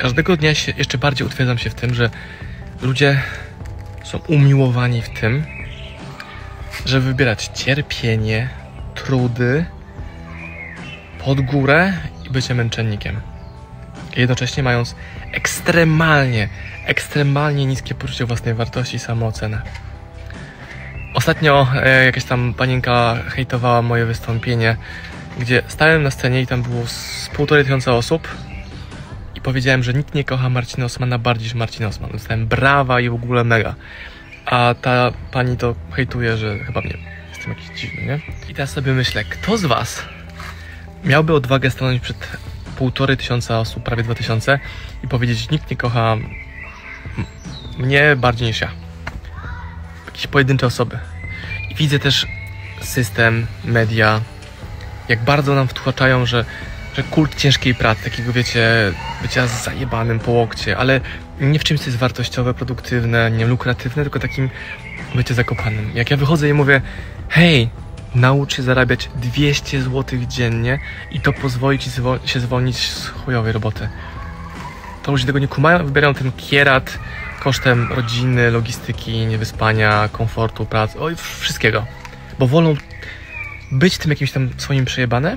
Każdego dnia jeszcze bardziej utwierdzam się w tym, że ludzie są umiłowani w tym, żeby wybierać cierpienie, trudy pod górę i bycie męczennikiem. Jednocześnie mając ekstremalnie niskie poczucie własnej wartości i samoocenę. Ostatnio jakaś tam panienka hejtowała moje wystąpienie, gdzie stałem na scenie i tam było z 1500 osób i powiedziałem, że nikt nie kocha Marcina Osmana bardziej niż Marcin Osman. Dostałem brawa i w ogóle mega. A ta pani to hejtuje, że chyba mnie jestem jakiś dziwny, nie? I teraz sobie myślę, kto z was miałby odwagę stanąć przed 1500 osób, prawie 2000 i powiedzieć, nikt nie kocha mnie bardziej niż ja. Jakieś pojedyncze osoby. I widzę też system, media, jak bardzo nam wtłaczają, że kult ciężkiej pracy, takiego wiecie, bycia zajebanym po łokcie, ale nie w czymś, co jest wartościowe, produktywne, nie lukratywne, tylko takim bycie zakopanym. Jak ja wychodzę i mówię, hej, naucz się zarabiać 200 zł dziennie i to pozwoli ci się zwolnić z chujowej roboty. To ludzie tego nie kumają, wybierają ten kierat kosztem rodziny, logistyki, niewyspania, komfortu, pracy, oj, wszystkiego. Bo wolą być tym jakimś tam swoim przejebane,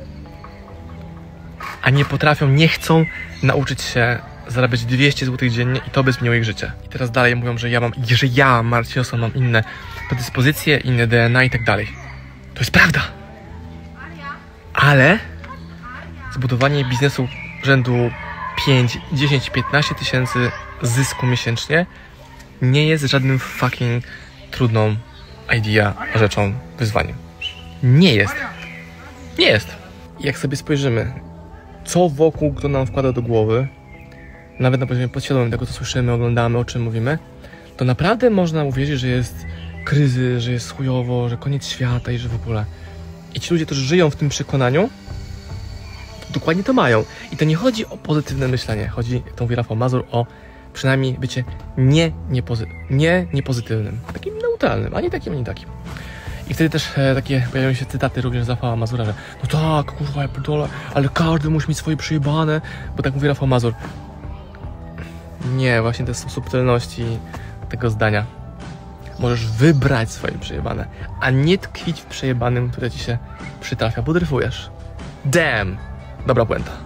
a nie potrafią, nie chcą nauczyć się zarabiać 200 zł dziennie i to by zmieniło ich życie. I teraz dalej mówią, że ja, Marcin Osman, mam inne predyspozycje, inne DNA i tak dalej. To jest prawda. Ale zbudowanie biznesu rzędu 5, 10, 15 tysięcy zysku miesięcznie nie jest żadnym fucking trudną rzeczą, wyzwaniem. Nie jest. Nie jest. Jak sobie spojrzymy, co wokół kto nam wkłada do głowy, nawet na poziomie podświadomym tego, co słyszymy, oglądamy, o czym mówimy, to naprawdę można uwierzyć, że jest kryzys, że jest chujowo, że koniec świata i że w ogóle. I ci ludzie, którzy żyją w tym przekonaniu, dokładnie to mają. I to nie chodzi o pozytywne myślenie. Chodzi, jak to mówi Rafał Mazur, o przynajmniej bycie niepozytywnym. Takim neutralnym, ani takim, ani takim. I wtedy też takie pojawiają się cytaty również z Rafała Mazura, że no tak, kurwa, ja pierdolę, ale każdy musi mieć swoje przejebane, bo tak mówi Rafał Mazur. Nie, właśnie to są subtelności tego zdania. Możesz wybrać swoje przejebane, a nie tkwić w przejebanym, które ci się przytrafia, bo dryfujesz. Damn! Dobra puenta.